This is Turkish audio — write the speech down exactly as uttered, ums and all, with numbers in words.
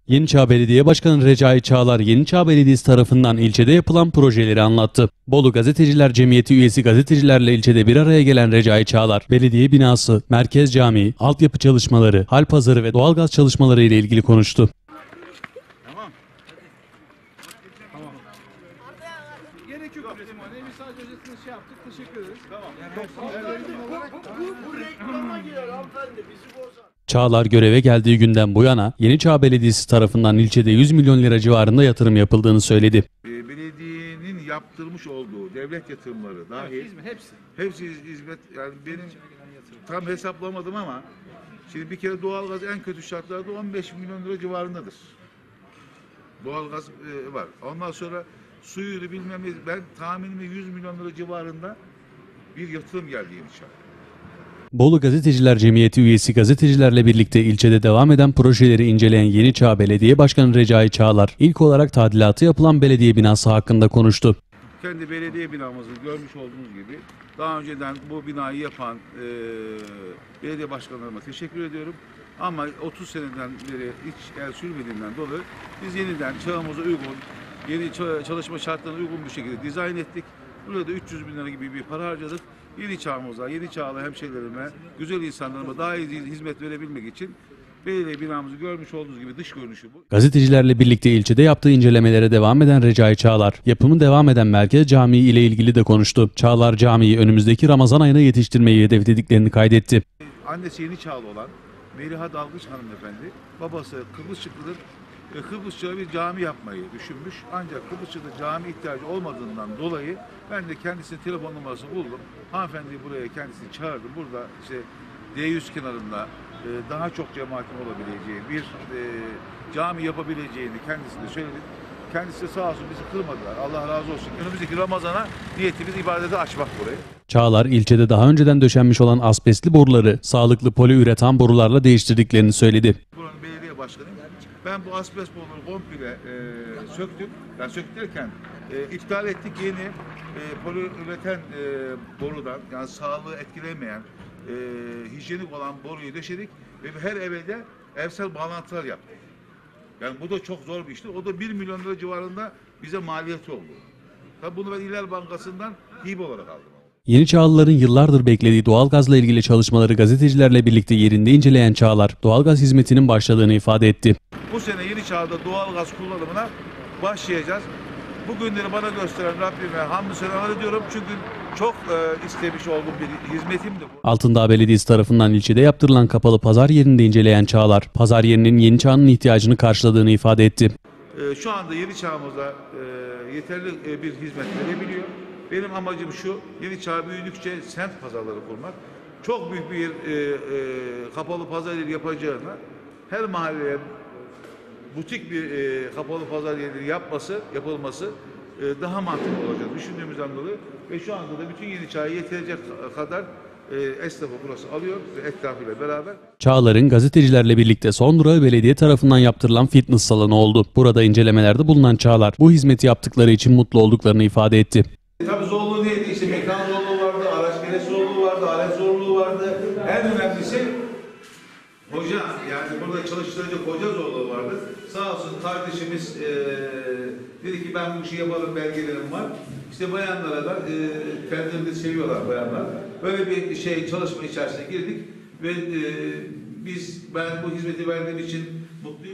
Yeniçağ Belediye Başkanı Recai Çağlar, Yeniçağ Belediyesi tarafından ilçede yapılan projeleri anlattı. Bolu Gazeteciler Cemiyeti üyesi gazetecilerle ilçede bir araya gelen Recai Çağlar, belediye binası, merkez camii, altyapı çalışmaları, hal pazarı ve doğalgaz çalışmaları ile ilgili konuştu. Tamam. Tamam. Gerek yok. Biz sadece özetini şey yaptık. Teşekkür ederiz. Tamam. Bu, bu, bu reklama girer hanımefendi. Bizi bozar. Çağlar göreve geldiği günden bu yana Yeniçağ Belediyesi tarafından ilçede yüz milyon lira civarında yatırım yapıldığını söyledi. Belediyenin yaptırmış olduğu devlet yatırımları dahil Evet, hizmet, hepsi. hepsi hizmet, yani benim tam hesaplamadım ama şimdi bir kere doğalgaz en kötü şartlarda on beş milyon lira civarındadır. Doğalgaz e, var. Ondan sonra suyuydu bilmem ne, ben tahminimde yüz milyon lira civarında bir yatırım geldi Yeniçağ. Bolu Gazeteciler Cemiyeti üyesi gazetecilerle birlikte ilçede devam eden projeleri inceleyen Yeniçağ Belediye Başkanı Recai Çağlar, ilk olarak tadilatı yapılan belediye binası hakkında konuştu. Kendi belediye binamızı görmüş olduğunuz gibi daha önceden bu binayı yapan e, belediye başkanlarıma teşekkür ediyorum. Ama otuz seneden beri hiç el sürmediğinden dolayı biz yeniden çağımıza uygun, yeni çalışma şartlarına uygun bir şekilde dizayn ettik. Burada da üç yüz bin lira gibi bir para harcadık. Yeni çağımıza, yeni çağlı hemşehrilerime, güzel insanlarıma daha iyi hizmet verebilmek için belediye binamızı görmüş olduğunuz gibi dış görünüşü bu. Gazetecilerle birlikte ilçede yaptığı incelemelere devam eden Recai Çağlar, yapımı devam eden Merkez Camii ile ilgili de konuştu. Çağlar Camii'yi önümüzdeki Ramazan ayına yetiştirmeyi hedeflediklerini kaydetti. Annesi yeni çağlı olan Meliha Dalgıç hanımefendi, babası Kıbrısçıklıdır. Kıbrısçı'ya bir cami yapmayı düşünmüş. Ancak Kıbrısçı'da cami ihtiyacı olmadığından dolayı ben de kendisinin telefon numarasını buldum. Hanımefendiyi buraya kendisini çağırdım. Burada işte D yüz kenarında daha çok cemaatin olabileceği bir e, cami yapabileceğini kendisine söyledim. Kendisi sağ olsun bizi kırmadılar. Allah razı olsun. Önümüzdeki Ramazan'a niyetimiz ibadete açmak burayı. Çağlar, ilçede daha önceden döşenmiş olan asbestli boruları sağlıklı poliüretan borularla değiştirdiklerini söyledi. Buranın belediye başkanıyım. Ben bu asbest boruları komple e, söktüm. Yani söktürürken e, iptal ettik, yeni e, poliüreten e, borudan, yani sağlığı etkilemeyen e, hijyenik olan boruyu döşedik ve her eve de evsel bağlantılar yaptık. Yani bu da çok zor bir işti. O da bir milyon lira civarında bize maliyeti oldu. Tabii bunu ben İller Bankası'ndan hibe olarak aldım. Yeniçağlıların yıllardır beklediği doğalgazla ilgili çalışmaları gazetecilerle birlikte yerinde inceleyen Çağlar, doğalgaz hizmetinin başladığını ifade etti. Bu sene Yeniçağ'da doğalgaz kullanımına başlayacağız. Bu günleri bana gösteren Rabbime hamdü senalar ediyorum. Çünkü çok e, istemiş olduğum bir hizmetimdi bu. Altındağ Belediyesi tarafından ilçede yaptırılan kapalı pazar yerinde inceleyen Çağlar, pazar yerinin Yeniçağ'ın ihtiyacını karşıladığını ifade etti. E, şu anda Yeniçağ'ımıza e, yeterli e, bir hizmet verebiliyor. Benim amacım şu, Yeniçağ büyüdükçe semt pazarları kurmak. Çok büyük bir e, e, kapalı pazar yeri yapacağına her mahalleye butik bir e, kapalı pazar yeri yapması, yapılması e, daha mantıklı olacak düşündüğümüzden dolayı ve şu anda da bütün Yeniçağ'ı yetecek kadar e, esnafı burası alıyor ve etrafıyla beraber. Çağlar'ın gazetecilerle birlikte son durağı belediye tarafından yaptırılan fitness salonu oldu. Burada incelemelerde bulunan Çağlar, bu hizmeti yaptıkları için mutlu olduklarını ifade etti. Tabii zorluğu neydi? İşte mekan zorluğu vardı, araç gereç zorluğu vardı, alet zorluğu vardı. En önemlisi hoca, yani burada çalıştıracak hoca zorluğu vardı. Sağ olsun kardeşimiz e, dedi ki ben bu işi yaparım, belgelerim var. İşte bayanlara da e, kendilerini de seviyorlar bayanlar. Böyle bir şey çalışma içerisine girdik ve e, biz ben bu hizmeti verdiğim için mutluyum.